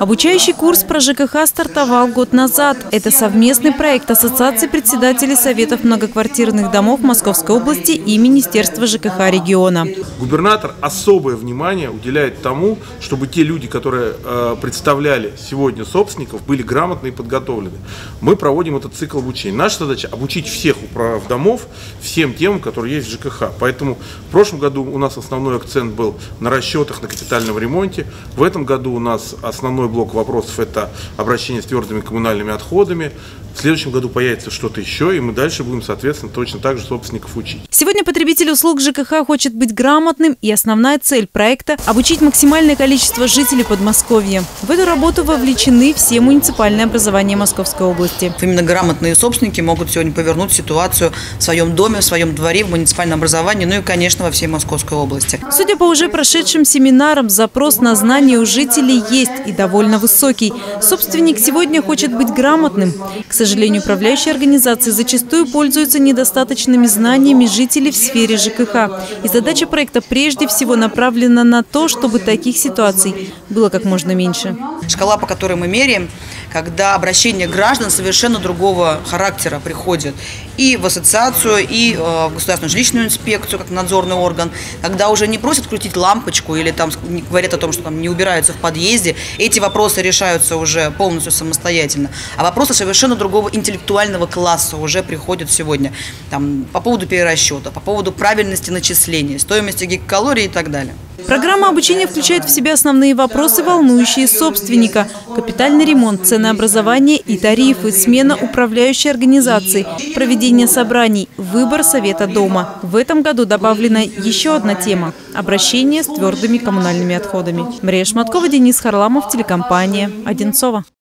Обучающий курс про ЖКХ стартовал год назад. Это совместный проект Ассоциации председателей Советов многоквартирных домов Московской области и Министерства ЖКХ региона. Губернатор особое внимание уделяет тому, чтобы те люди, которые представляли сегодня собственников, были грамотны и подготовлены. Мы проводим этот цикл обучения. Наша задача – обучить всех управдомов всем темам, которые есть в ЖКХ. Поэтому в прошлом году у нас основной акцент был на расчетах, на капитальном ремонте. В этом году у нас основной блок вопросов – это обращение с твердыми коммунальными отходами. В следующем году появится что-то еще, и мы дальше будем, соответственно, точно так же собственников учить. Сегодня потребитель услуг ЖКХ хочет быть грамотным, и основная цель проекта – обучить максимальное количество жителей Подмосковья. В эту работу вовлечены все муниципальные образования Московской области. Именно грамотные собственники могут сегодня повернуть ситуацию в своем доме, в своем дворе, в муниципальном образовании, ну и, конечно, во всей Московской области. Судя по уже прошедшим семинарам, запрос на знания у жителей есть и довольно высокий. Собственник сегодня хочет быть грамотным. К сожалению, управляющие организации зачастую пользуются недостаточными знаниями жителей в сфере ЖКХ. И задача проекта прежде всего направлена на то, чтобы таких ситуаций было как можно меньше. Шкала, по которой мы меряем, когда обращение граждан совершенно другого характера приходит и в ассоциацию, и в государственную жилищную инспекцию, как надзорный орган, когда уже не просят крутить лампочку или там говорят о том, что там не убираются в подъезде, эти вопросы решаются уже полностью самостоятельно. А вопросы совершенно другого интеллектуального класса уже приходят сегодня там, по поводу перерасчета, по поводу правильности начисления, стоимости гигакалорий и так далее. Программа обучения включает в себя основные вопросы, волнующие собственника: капитальный ремонт, ценообразование и тарифы, смена управляющей организации, проведение собраний, выбор совета дома. В этом году добавлена еще одна тема – обращение с твердыми коммунальными отходами. Мария Шматкова, Денис Харламов, телекомпания «Одинцово».